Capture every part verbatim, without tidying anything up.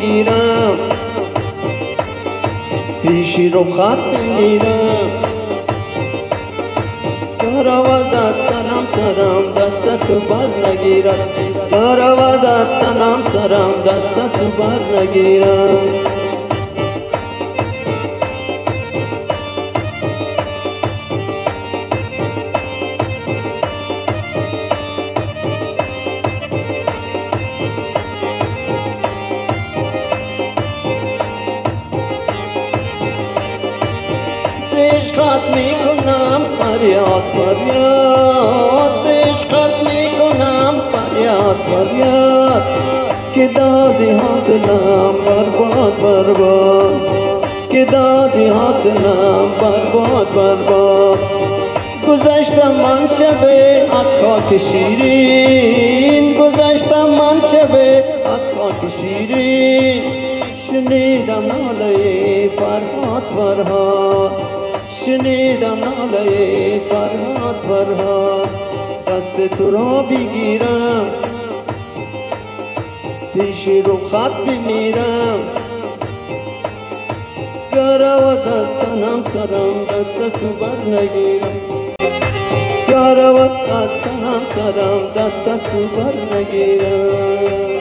بگیرم، پیشی رو خط بمیرم. یارا و دستنم سرم دست از تو بر نگیرم، یارا و دستنم سرم دست از تو بر نگیرم. عشقت میکنم فریاد فریاد، عشقت میکنم فریاد فریاد، که دادی حاصلم برباد برباد، که دادی حاصلم برباد برباد. گذشتم من شبه از خاک شیرین، گذشتم من شبه از خاک شیرین، شنیدم ناله فرهاد فرهاد، شنیدم ناله فرهاد فرهاد. دست تو را بگیرم، پیش رو خط بمیرم. یارا و دستنم سرم دست از تو بر نگیرم، یارا و دستنم سرم دست از تو بر نگیرم.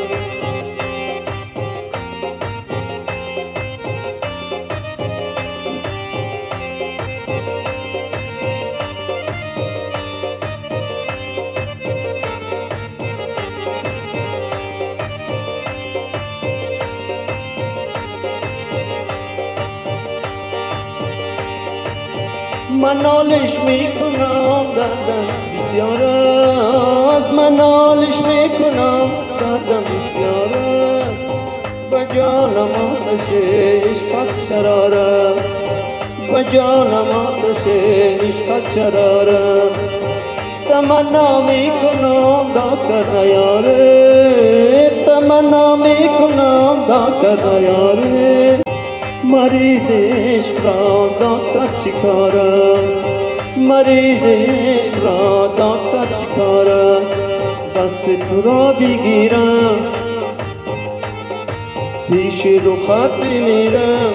من نالش میکنم دردم بسیار است، من نالش میکنم دردم بسیار است. به جانم آتش عشقت شرارت، به جانم آتش عشقت شرارت. تمنا میکنم دکتر نیاره، تمنا میکنم دکتر نیاره. مریض عشق را دکتر چیکاره، مریض عشق را دکتر چیکاره. دست تو را بگیرم، پیش رو خط بمیرم،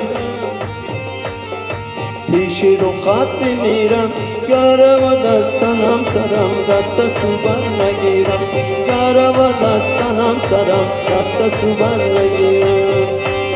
پیش رو خط بمیرم. یارا و دستنم سرم دست از تو بر نگیرم، یارا و دستنم سرم دست از تو بر نگیرم.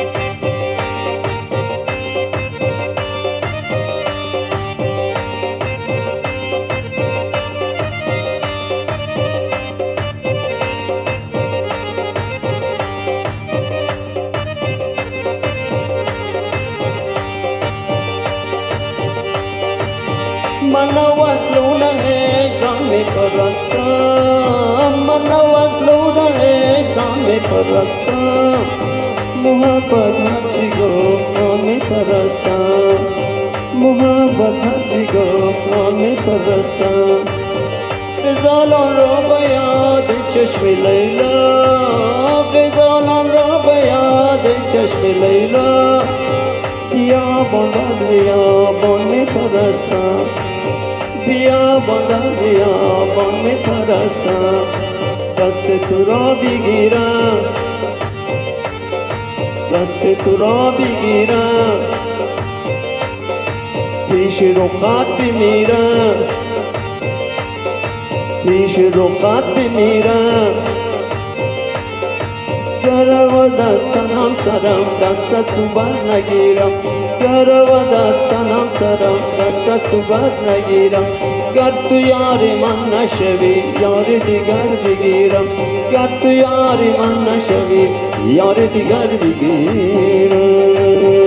من وصلونه جان می پرستم، من وصلونه جان می پرستم. محبت هرچی گفت آن می پرستم، محبت هرچی گفت آن می پرستم. غزالان را به یاد چشم لیلا، غزالان را به یاد چشم لیلا. بیابان در بیابان می پرستم، بیابان در بیابان می پرستم. دست تو را بگیرم، دست تو را بگیرم، پیش رو خط بمیرم، پیش رو خط بمیرم. یارا و دستنم سرم دست از تو بر نگیرم، یارا و دستنم سرم دست از تو بر نگیرم. گر تو یاری من نشوی یار دیگر بگیرم، گر تو یاری من نشوی یار دیگر بگیرم.